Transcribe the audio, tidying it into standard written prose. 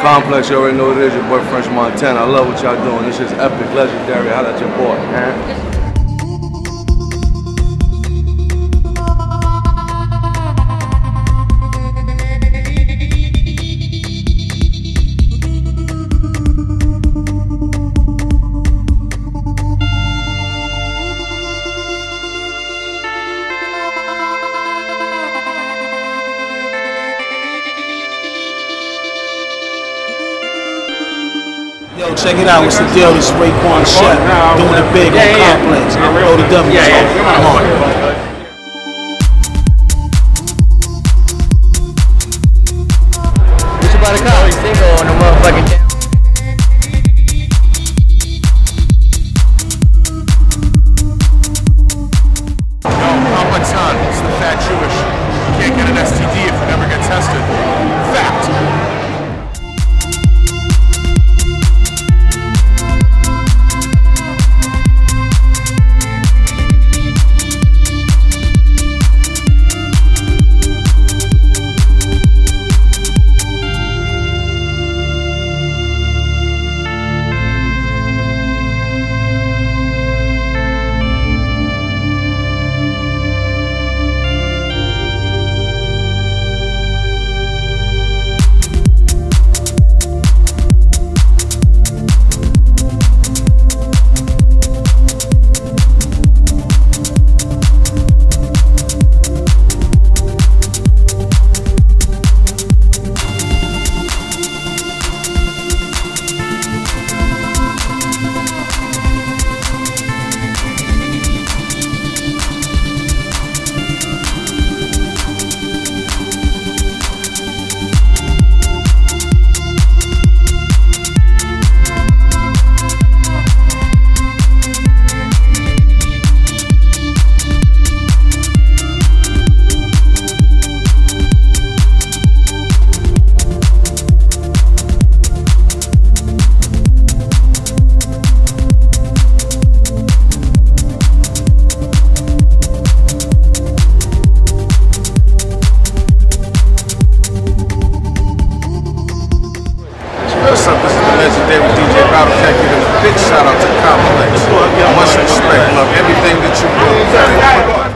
Complex, you already know what it is, your boy French Montana. I love what y'all doing. This is epic, legendary. Holla at your boy, man. Yo, check it out. What's the deal? This is Raekwon Chef doing it big on Complex. Throw the W. Come on. What's about to come? Single on the motherfucking down. Yo, how much time? It's the fat Jewish. You can't get an STD if you never get tested. Fact. This is the legendary DJ Battletech giving a big shout out to Complex. Much respect, love everything that you do.